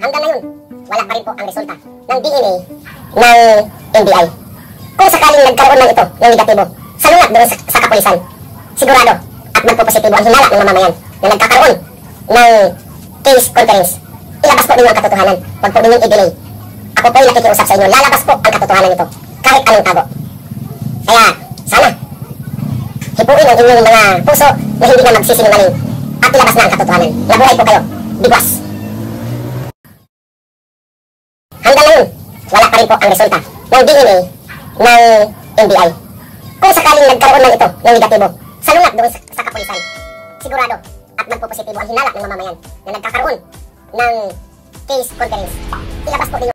Hanggang ngayon, wala pa rin po ang resulta ng DNA ng NBI. Kung sakaling nagkaroon ng ito, ng negatibo, salungat doon sa kapulisan, sigurado at magpo-positibo ang hinala ng mamamayan na nagkakaroon ng case conference. Ilabas po ninyo ang katotohanan. Huwag po ninyong i-delay. Ako po ay nakikiusap sa inyo. Lalabas po ang katotohanan nito. Kahit anong tago. Kaya, sana, hipuin ang inyong mga puso na hindi na magsisinungaling at ilabas na ang katotohanan. Nabuhay po kayo. Bigwas. Hanggang ngayon, wala pa rin po ang resulta ng DNA ng NBI. Kung sakaling nagkaroon ng ito, ng negatibo, salungat doon sa kapulisan, sigurado at magpo-positibo ang hinala ng mamamayan na nagkakaroon ng case conference. Ilabas po ninyo